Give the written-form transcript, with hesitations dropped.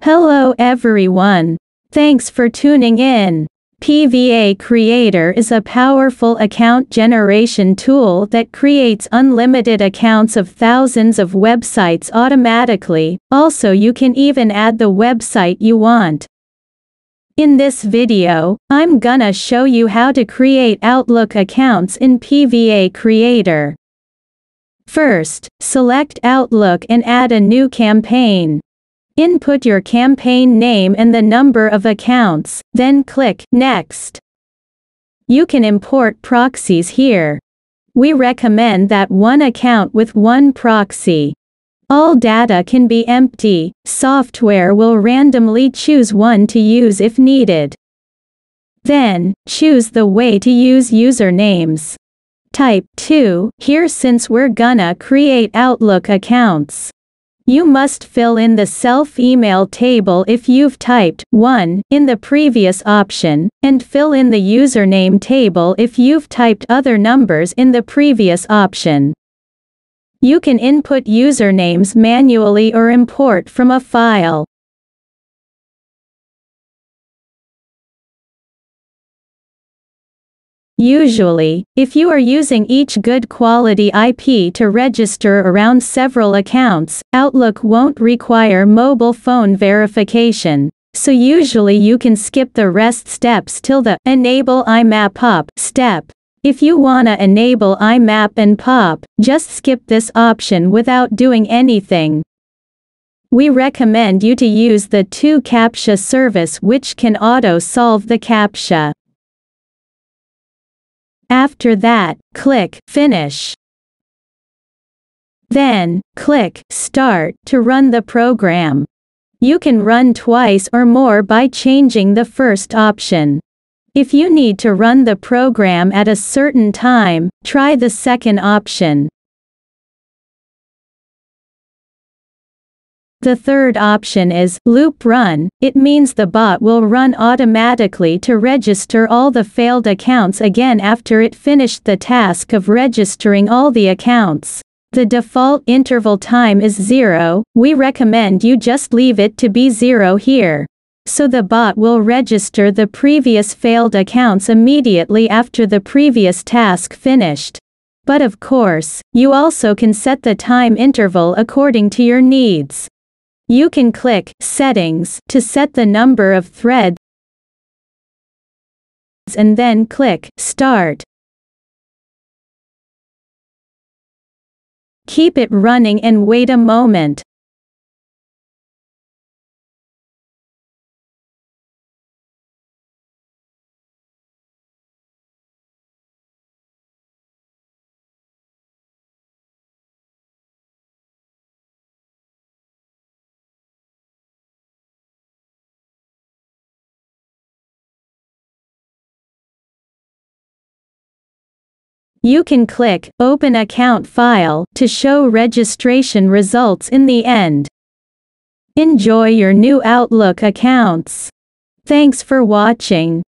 Hello everyone. Thanks for tuning in. PVACreator is a powerful account generation tool that creates unlimited accounts of thousands of websites automatically. Also, you can even add the website you want. In this video, I'm gonna show you how to create Outlook accounts in PVACreator. First, select Outlook and add a new campaign. Input your campaign name and the number of accounts, then click Next. You can import proxies here. We recommend that one account with one proxy. All data can be empty. Software will randomly choose one to use if needed. Then, choose the way to use usernames. Type 2 here since we're gonna create Outlook accounts. You must fill in the self-email table if you've typed 1 in the previous option, and fill in the username table if you've typed other numbers in the previous option. You can input usernames manually or import from a file. Usually, if you are using each good quality IP to register around several accounts, Outlook won't require mobile phone verification. So usually you can skip the rest steps till the Enable IMAP POP step. If you wanna enable IMAP and POP, just skip this option without doing anything. We recommend you to use the 2 Captcha service, which can auto-solve the Captcha. After that, click Finish. Then, click Start to run the program. You can run twice or more by changing the first option. If you need to run the program at a certain time, try the second option. The third option is Loop Run. It means the bot will run automatically to register all the failed accounts again after it finished the task of registering all the accounts. The default interval time is 0, we recommend you just leave it to be 0 here. So the bot will register the previous failed accounts immediately after the previous task finished. But of course, you also can set the time interval according to your needs. You can click Settings to set the number of threads and then click Start. Keep it running and wait a moment. You can click Open Account File to show registration results in the end. Enjoy your new Outlook accounts. Thanks for watching.